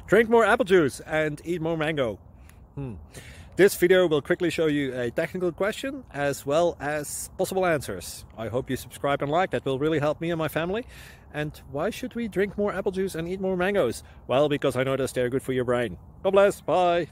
Drink more apple juice and eat more mango. This video will quickly show you a technical question as well as possible answers. I hope you subscribe and like, that will really help me and my family. And why should we drink more apple juice and eat more mangoes? Well, because I noticed they're good for your brain. God bless, bye!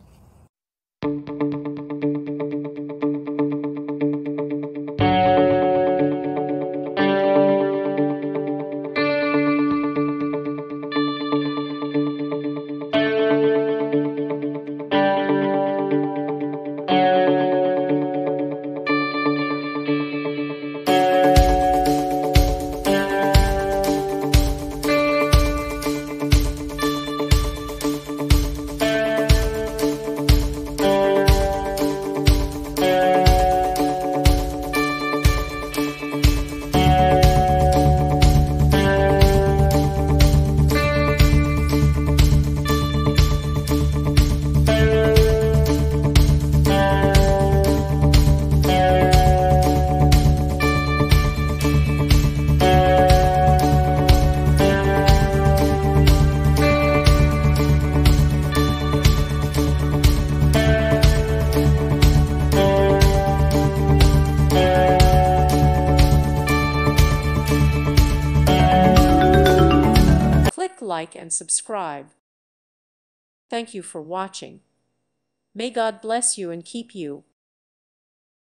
Click like and subscribe. Thank you for watching. May God bless you and keep you.